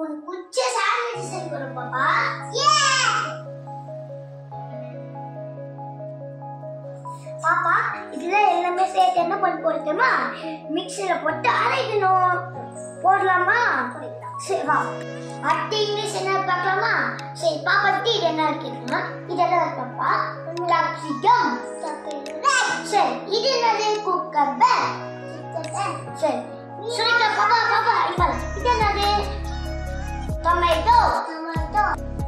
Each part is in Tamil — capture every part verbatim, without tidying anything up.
உனக்கு பிடிச்ச சாண்ட்விச் செஞ்சு கொடு பாப்பா. பாப்பா இதுல எல்லாமே சேர்த்து என்ன பண்ண போறோமா, மிக்ஸில போட்டு அரைக்கணும். போடலாமா? சரி வா. அடுத்து இங்கிலீஷ் என்ன பார்க்கலாமா? சரி பாப்பா டீ என்ன இருக்குன்னா இதெல்லாம் இருக்கு பாப்பா. கேப்சிகம். சரி இது என்னது? குக்கம்பர். சரி சொல்லுங்க பாப்பா. பாப்பா இவா இது என்னது? டொமேட்டோ. டொமேட்டோ.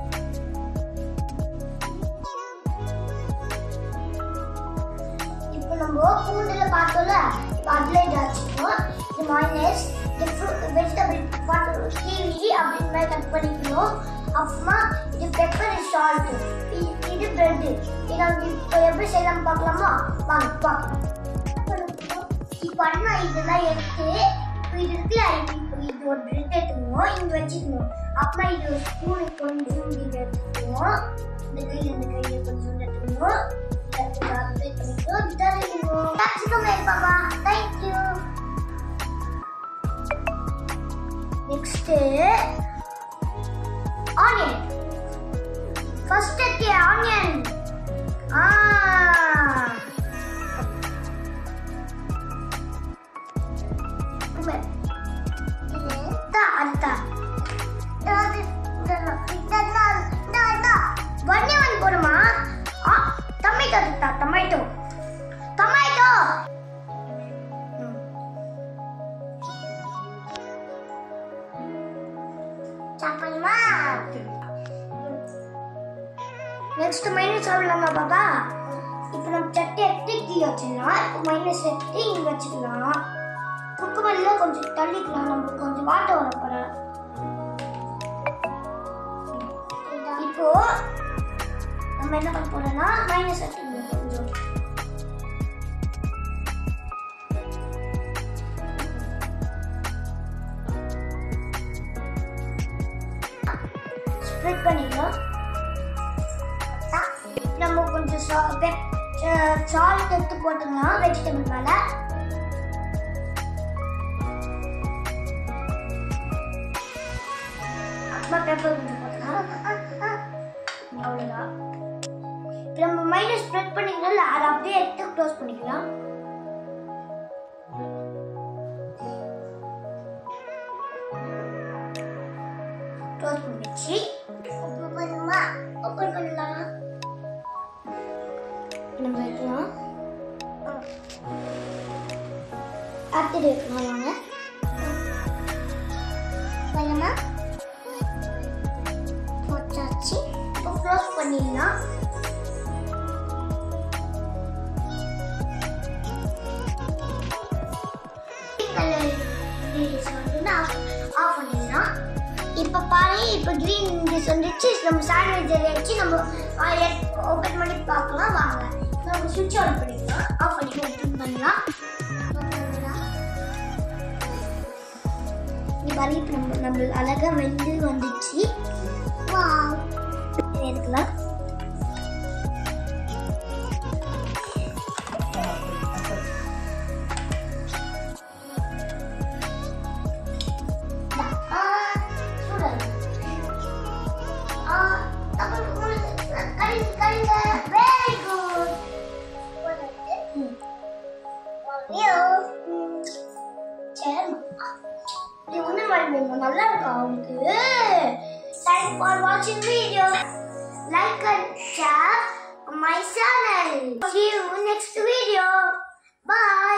இப்போ நம்ம பூண்டுல பார்த்தோம்ல, இப்போ அதுல வச்சுக்கணும். இது மைனஸ் வெஜிடபிள் பாட்டு கிவி அப்படின்னு மாதிரி கட் பண்ணிக்கணும். அப்புறமா இது பெப்பர் சால்ட், இது பிரெட். இது நம்ம இப்போ எப்படி செய்யலாம் பார்க்கலாமா? வாங்க பார்க்கலாம். இப்போ அண்ணா இதெல்லாம் எடுத்து இது இருக்குல்ல, இப்போ இது ஒரு பிரெட் எடுத்துக்கணும், இங்கே வச்சுக்கணும். அப்புறமா இது ஒரு ஸ்பூனு கொஞ்சம் இது எடுத்துக்கணும். இந்த கையில் இந்த கையில் கொஞ்சம் எடுத்துக்கணும். Next onion. First the onion. Ah. Da anta. Da da da da da da. One one போடுமா? ஆ tomato da tomato. Tomato. சாப்பிடுமா? நெக்ஸ்ட் மைனஸ் சாப்பிடலாமா பாப்பா? இப்போ நம்ம சட்டி எடுத்து கீழே வச்சிடலாம். இப்போ மைனஸ் எடுத்து இங்கே வச்சுக்கலாம். குக்கர்ல கொஞ்சம் தள்ளிக்கலாம், நம்மளுக்கு கொஞ்சம் வாட்டர் வர போற. இப்போ நம்ம என்ன பண்ண போறோம்னா மைனஸ் எடுத்து கொஞ்சம் ஸ்ப்ரெட் பண்ணிக்கலாம். நம்ம கொஞ்சம் சால்ட் எடுத்து போட்டுக்கலாம் வெஜிடபிள் மேல. அப்புறமா பெப்பர் கொஞ்சம் போட்டுக்கலாம். அவ்வளோதான். நம்ம மைனஸ் ஸ்ப்ரெட் பண்ணிக்கல, அதை அப்படியே எடுத்து க்ளோஸ் பண்ணிக்கலாம். க்ளோஸ் பண்ணிச்சு. ஓப்பன் பண்ணுமா? ஓப்பன் பண்ணலாம். நம்ம வைக்கலாம். அடுத்து வைக்கலாம். வாங்க பண்ணலாமா? போட்டாச்சு. இப்போ க்ளோஸ் பண்ணிடலாம். ஆஃப் பண்ணிடலாம். இப்போ பாருங்க, இப்போ கிரீன் டிஷ் வந்துச்சு. நம்ம சாண்ட்விச் வச்சு நம்ம ஓப்பன் பண்ணி பார்க்கலாம். வாங்க நம்ம சுவிட்ச் ஆன் பண்ணிக்கலாம். ஆஃப் பண்ணி ஓப்பன் பண்ணலாம். இங்கே பாருங்க, இப்போ நம்ம நம்ம அழகாக வெந்து வந்துச்சு. வாவ் எடுக்கலாம். நல்லா இருக்கா உங்களுக்கு? Thanks for watching video. Like and share my channel. See you next video. Bye.